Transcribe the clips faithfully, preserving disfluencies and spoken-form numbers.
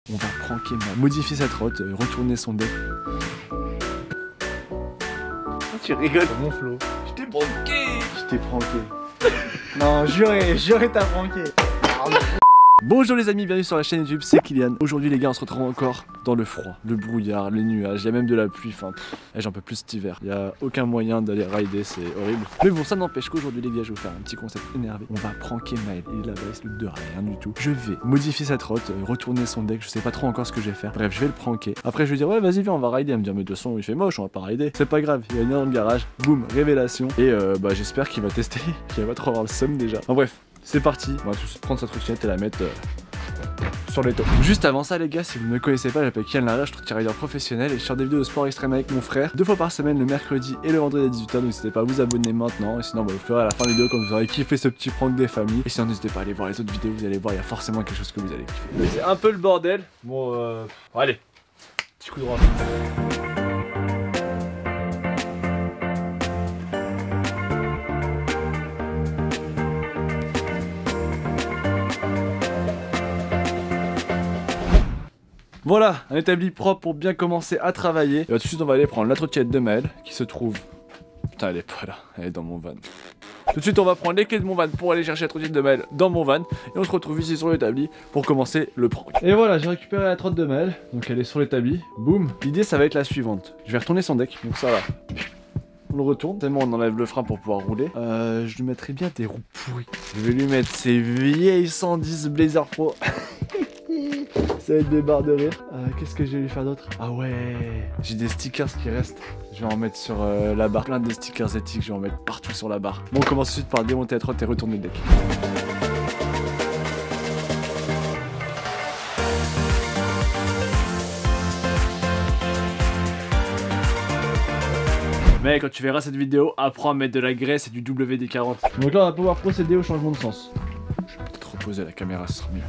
On va pranker, modifier cette route, euh, retourner son deck. Tu rigoles. C'est mon flow. Je t'ai pranké. Je t'ai pranké. Non, juré, juré t'as pranké. Bonjour les amis, bienvenue sur la chaîne YouTube, c'est Kylian. Aujourd'hui les gars, on se retrouve encore dans le froid, le brouillard, les nuages, il y a même de la pluie, enfin pff, j'en peux plus cet hiver. Il n'y a aucun moyen d'aller rider, c'est horrible. Mais bon, ça n'empêche qu'aujourd'hui les gars, je vais vous faire un petit concept énervé. On va pranker Maël, et là-bas il se doute de rien du tout. Je vais modifier cette route, retourner son deck, je sais pas trop encore ce que je vais faire. Bref, je vais le pranker. Après je vais dire ouais vas-y viens on va rider, elle me dire mais de toute façon il fait moche, on va pas rider. C'est pas grave, il va venir dans le garage, boum, révélation. Et euh, bah j'espère qu'il va tester, qu'il va pas trop avoir le seum déjà. Enfin bref, c'est parti, on va tous prendre sa trottinette et la mettre... Euh... sur les taux. Juste avant ça les gars, si vous ne me connaissez pas, j'appelle Kylian Lara, je suis rider professionnel et je sors des vidéos de sport extrême avec mon frère deux fois par semaine, le mercredi et le vendredi à dix-huit heures, donc n'hésitez pas à vous abonner maintenant et sinon bah, vous ferez à la fin de la vidéo quand vous aurez kiffé ce petit prank des familles. Et sinon n'hésitez pas à aller voir les autres vidéos, vous allez voir, il y a forcément quelque chose que vous allez kiffer. C'est un peu le bordel, bon euh... bon, allez, petit coup de droit. Voilà, un établi propre pour bien commencer à travailler. Et bah, tout de suite on va aller prendre la trottinette de Maël qui se trouve... Putain elle est pas là, elle est dans mon van. Tout de suite on va prendre les clés de mon van pour aller chercher la trottinette de Maël dans mon van. Et on se retrouve ici sur l'établi pour commencer le prank. Et voilà, j'ai récupéré la trotte de Maël, donc elle est sur l'établi. Boum. L'idée ça va être la suivante. Je vais retourner son deck, donc ça va. On le retourne, tellement on enlève le frein pour pouvoir rouler. Euh, je lui mettrai bien des roues pourries. Je vais lui mettre ces vieilles cent dix Blazer Pro. Ça va être des barres de rire. Euh, Qu'est-ce que je vais lui faire d'autre? Ah ouais, j'ai des stickers qui restent. Je vais en mettre sur euh, la barre. Plein de stickers éthiques, je vais en mettre partout sur la barre. Bon, on commence tout de suite par démonter la trotte et retourner le deck. Mais quand tu verras cette vidéo, apprends à mettre de la graisse et du W D quarante. Donc là, on va pouvoir procéder au changement de sens. Je vais peut-être reposer la caméra, ce sera mieux.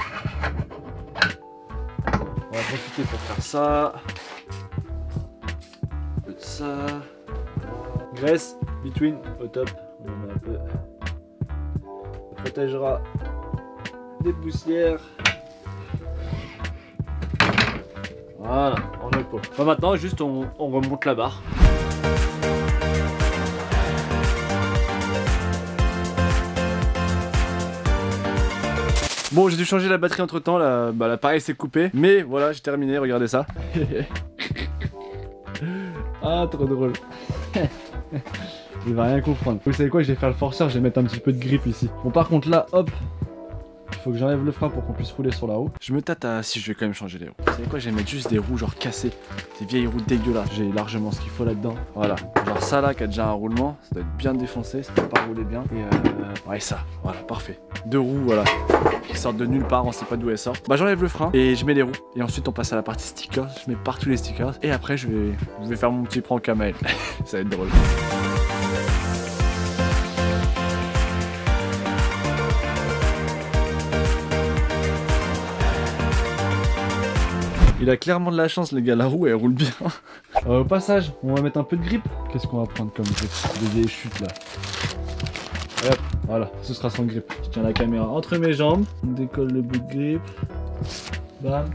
On va profiter pour faire ça. Un peu de ça. Graisse, between, au top. On en met un peu. Ça protégera des poussières. Voilà, on est pas. Bon, maintenant, juste on, on remonte la barre. Bon, j'ai dû changer la batterie entre temps, la, bah, l'appareil s'est coupé, mais voilà, j'ai terminé, regardez ça. Ah, trop drôle. Il va rien comprendre. Vous savez quoi, je vais faire le forceur, je vais mettre un petit peu de grip ici. Bon, par contre là, hop, il faut que j'enlève le frein pour qu'on puisse rouler sur la roue. Je me tâte à... si je vais quand même changer les roues. Vous savez quoi, je vais mettre juste des roues genre cassées. Des vieilles roues dégueulasses. J'ai largement ce qu'il faut là-dedans. Voilà. Genre ça là qui a déjà un roulement. Ça doit être bien défoncé, ça doit pas rouler bien. Et euh... ouais ça, voilà, parfait. Deux roues, voilà. Qui sortent de nulle part, on sait pas d'où elles sortent. Bah j'enlève le frein et je mets les roues. Et ensuite on passe à la partie stickers. Je mets partout les stickers. Et après je vais, je vais faire mon petit prank à Maël. Ça va être drôle. Il a clairement de la chance les gars, la roue elle roule bien. Euh, au passage, on va mettre un peu de grip. Qu'est-ce qu'on va prendre comme grip? Des vieilles chutes là. Hop, voilà, ce sera son grip. Je tiens la caméra entre mes jambes. On décolle le bout de grip. Bam.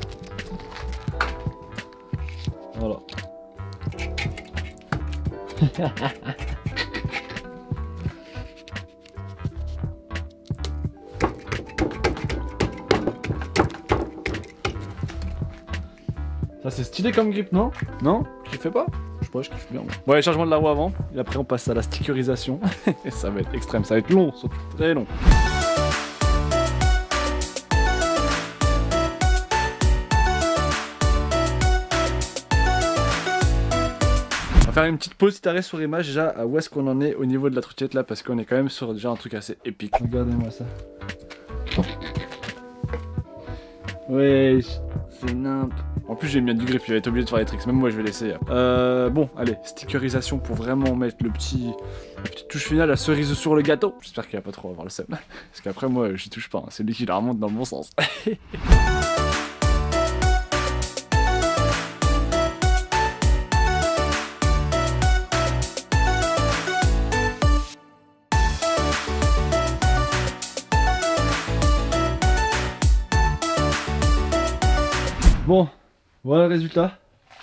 Voilà. Ça c'est stylé comme grip, non? Non? Tu kiffes pas? Je sais pas, je kiffe bien. Bon allez, changement de la roue avant, et après on passe à la stickerisation. Et ça va être extrême, ça va être long, surtout très long. On va faire une petite pause si t'arrêtes sur image déjà à où est-ce qu'on en est au niveau de la trottinette là, parce qu'on est quand même sur déjà un truc assez épique. Regardez-moi ça. Wesh, c'est nimp. En plus j'ai mis du grip, il va être obligé de faire les tricks, même moi je vais l'essayer. Euh, bon, allez, stickerisation pour vraiment mettre le petit, la petite touche finale, la cerise sur le gâteau. J'espère qu'il va pas trop avoir le seum. Parce qu'après moi j'y touche pas, hein. C'est lui qui la remonte dans le bon sens. Bon, voilà le résultat.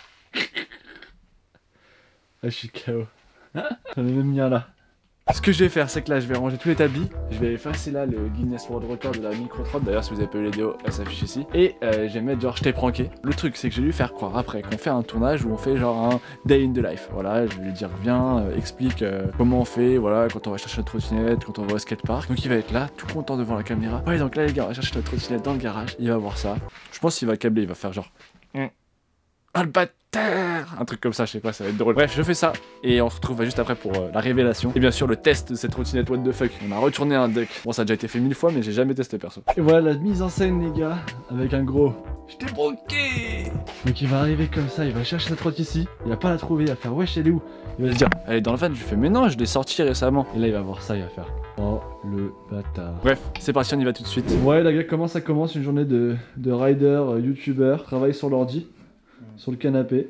Ah, je suis K O. J'en ai même mis un là. Ce que je vais faire, c'est que là, je vais ranger tous les tapis. Je vais effacer là le Guinness World Record de la micro-trotte. D'ailleurs, si vous avez pas eu les vidéos, elle s'affiche ici. Et euh, je vais mettre genre, je t'ai pranké. Le truc, c'est que je vais lui faire croire après qu'on fait un tournage où on fait genre un day in the life. Voilà, je vais lui dire, viens, euh, explique euh, comment on fait, voilà, quand on va chercher notre trottinette, quand on va au skatepark. Donc il va être là, tout content devant la caméra. Ouais, donc là, les gars, on va chercher notre trottinette dans le garage. Il va voir ça. Je pense qu'il va câbler, il va faire genre. Ah le bâtard! Un truc comme ça, je sais pas, ça va être drôle. Bref, je fais ça, et on se retrouve juste après pour euh, la révélation. Et bien sûr, le test de cette trottinette what the fuck. On a retourné un deck. Bon, ça a déjà été fait mille fois, mais j'ai jamais testé perso. Et voilà la mise en scène, les gars, avec un gros. Je t'ai broqué! Donc il va arriver comme ça, il va chercher sa trotte ici, il va pas la trouver, il va faire wesh, elle est où? Il va se dire, elle est dans le van, je lui fais, mais non, je l'ai sortie récemment. Et là, il va voir ça, il va faire, oh le bâtard. Bref, c'est parti, on y va tout de suite. Ouais, la gars, comment ça commence une journée de, de rider, euh, youtubeur, travaille sur l'ordi. Sur le canapé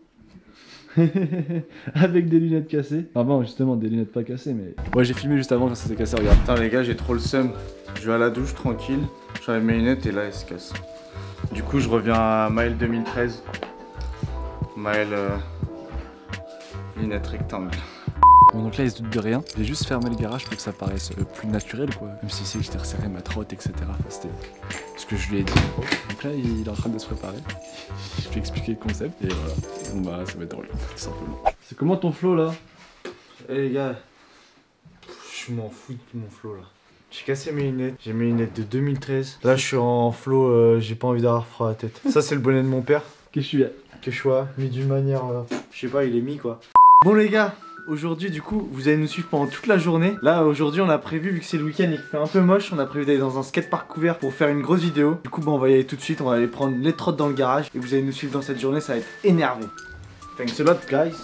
avec des lunettes cassées. Ah bon, justement des lunettes pas cassées, mais ouais, j'ai filmé juste avant quand ça s'est cassé, regarde. Putain les gars, j'ai trop le seum. Je vais à la douche tranquille, j'enlève mes lunettes et là elles se cassent. Du coup je reviens à Maël deux mille treize. Maël euh... lunettes rectangle. Bon, donc là il se doute de rien. J'ai juste fermé le garage pour que ça paraisse euh, plus naturel, quoi. Même si c'est que j'étais resserré ma trotte, et cetera. Enfin, c'était ce que je lui ai dit. Donc là il est en train de se préparer. Je lui ai expliqué le concept et voilà. Bon bah ça va être drôle, tout simplement. C'est comment ton flow là? Eh hey, les gars, je m'en fous de mon flow là. J'ai cassé mes lunettes, j'ai mes lunettes de deux mille treize. Là je suis en flow, euh, j'ai pas envie d'avoir froid à la tête. Ça c'est le bonnet de mon père. Qu'est-ce que je suis? Que je sois mis d'une manière, euh, je sais pas, il est mis quoi. Bon les gars, aujourd'hui du coup vous allez nous suivre pendant toute la journée. Là aujourd'hui on a prévu, vu que c'est le week-end et qu'il fait un peu moche, on a prévu d'aller dans un skatepark couvert pour faire une grosse vidéo. Du coup bah, on va y aller tout de suite, on va aller prendre les trottes dans le garage et vous allez nous suivre dans cette journée, ça va être énervé. Thanks a lot guys.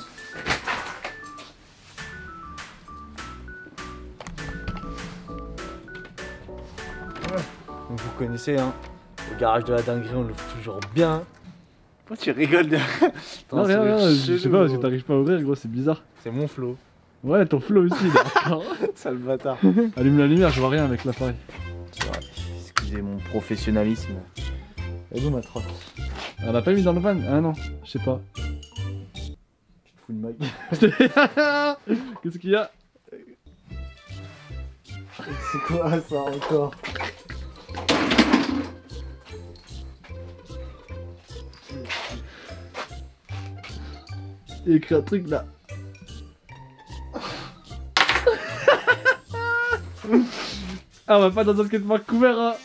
Ouais. Donc vous connaissez hein, le garage de la dinguerie on l'ouvre toujours bien. Pourquoi tu rigoles de... Non rien, rien, je sais pas parce que t'arrives pas à ouvrir gros, c'est bizarre. C'est mon flow. Ouais, ton flow aussi d'accord. Sale bâtard. Allume la lumière, je vois rien avec l'appareil. Excusez mon professionnalisme. Elle est où ma trotte? Elle l'a pas mis dans le van? Ah non, je sais pas. Tu te fous de ma gueule. Qu'est-ce qu'il y a? C'est quoi ça encore? Il y a écrit un truc là. Ah, on va pas dans un skatepark couvert hein.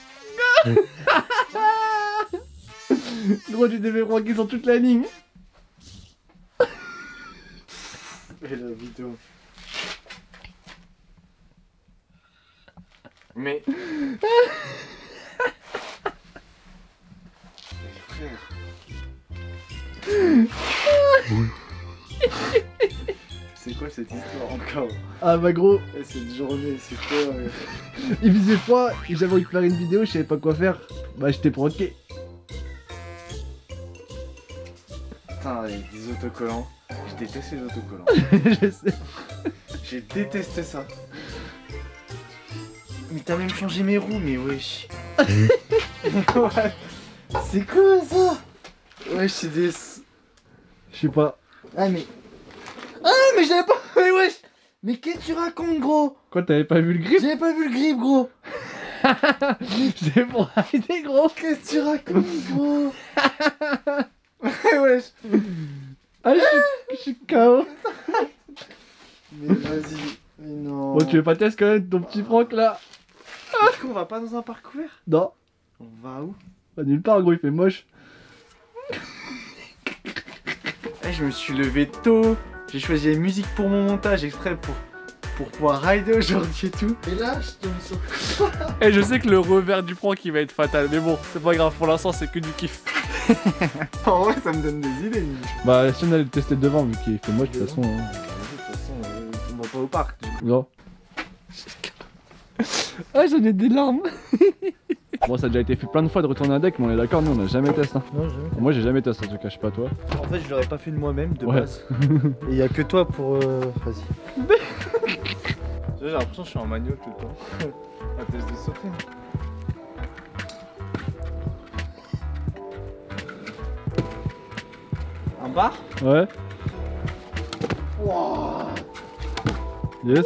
Gros, tu devais roquer sur toute la ligne. Et la vidéo. Mais... C'est quoi cette histoire encore? Ah bah gros, et cette journée, c'est quoi? Mais... il faisait froid et j'avais envie de faire une vidéo, je savais pas quoi faire. Bah je t'ai proqué. Putain, avec des autocollants. Je déteste les autocollants. Je sais. J'ai détesté ça. Mais t'as même changé mes roues, mais wesh. C'est quoi ça? Wesh, c'est des... Je sais pas. Ah mais... Ah mais j'avais pas... Mais wesh. Mais qu'est-ce que tu racontes gros? Quoi, t'avais pas vu le grip? J'avais pas vu le grip gros. C'est pour arrêter gros. Qu'est-ce que tu racontes gros? Wesh. Ah, je suis, je suis K O. Mais vas-y. Mais non. Bon, tu veux pas tester quand même ton petit Franck là? Du coup, on va pas dans un parc ouvert? Non. On va où? Pas nulle part gros, il fait moche. Eh, je me suis levé tôt. J'ai choisi la musique pour mon montage exprès pour, pour pouvoir rider aujourd'hui et tout. Et là, je tombe sur... Et je sais que le revers du Franck il va être fatal, mais bon, c'est pas grave, pour l'instant c'est que du kiff. En vrai, ça me donne des idées. Bah, si on allait le tester devant, vu qu'il fait moche de toute façon. Hein. De toute façon, euh, on va pas au parc. Du coup. Non. Ah, j'en ai des larmes. Bon, ça a déjà été fait plein de fois de retourner un deck, mais on est d'accord, nous on a jamais testé. Hein. Non, jamais. Moi j'ai jamais testé en tout cas, je sais pas toi. En fait, je l'aurais pas fait de moi-même de Ouais. base. Et il y a que toi pour. Euh... Vas-y. J'ai l'impression que je suis en manuel tout le temps. À test de sauter. part? Ouais. Wow. Yes.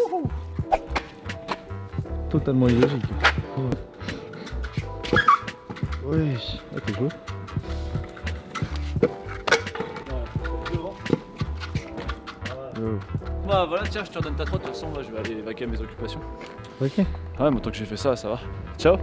Totalement illogique. Ouais. Oui, ah, t'es chaud. Oh. Bah voilà, tiens, je te redonne ta trotte, de toute façon, moi je vais aller vaquer à mes occupations. Ok. Ouais, mais tant que j'ai fait ça, ça va. Ciao.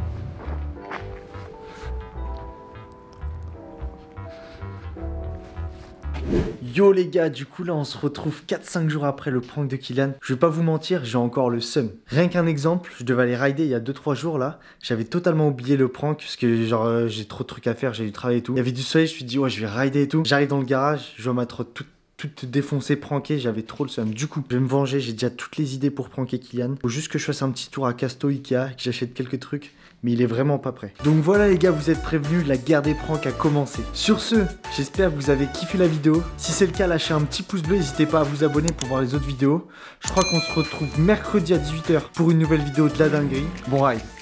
Yo les gars, du coup là on se retrouve quatre cinq jours après le prank de Kylian. Je vais pas vous mentir, j'ai encore le seum. Rien qu'un exemple, je devais aller rider il y a deux trois jours là. J'avais totalement oublié le prank parce que genre euh, j'ai trop de trucs à faire, j'ai du travail et tout. Il y avait du soleil, je me suis dit ouais je vais rider et tout. J'arrive dans le garage, je vois ma trotte toute toute défoncée, pranké, j'avais trop le seum. Du coup, je vais me venger, j'ai déjà toutes les idées pour pranker Kylian. Faut juste que je fasse un petit tour à Casto Ikea, que j'achète quelques trucs, mais il est vraiment pas prêt. Donc voilà les gars, vous êtes prévenus, la guerre des pranks a commencé. Sur ce, j'espère que vous avez kiffé la vidéo. Si c'est le cas, lâchez un petit pouce bleu, n'hésitez pas à vous abonner pour voir les autres vidéos. Je crois qu'on se retrouve mercredi à dix-huit heures pour une nouvelle vidéo de la dinguerie. Bon ride.